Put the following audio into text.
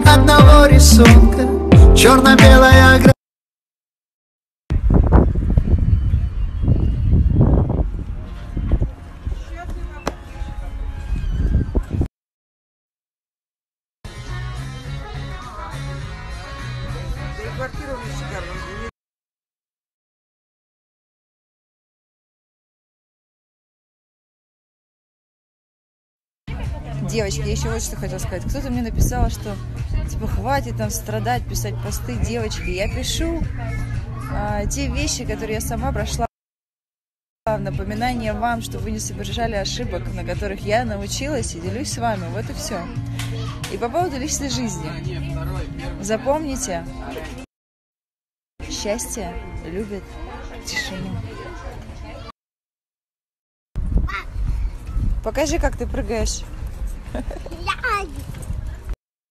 одного рисунка, черно-белая гра... Девочки, я еще вот что хотела сказать. Кто-то мне написал, что типа хватит там страдать, писать посты. Девочки, я пишу те вещи, которые я сама прошла, в напоминание вам, чтобы вы не совершали ошибок, на которых я научилась и делюсь с вами. Вот и все. И по поводу личной жизни. Запомните, счастье любит тишину. Покажи, как ты прыгаешь.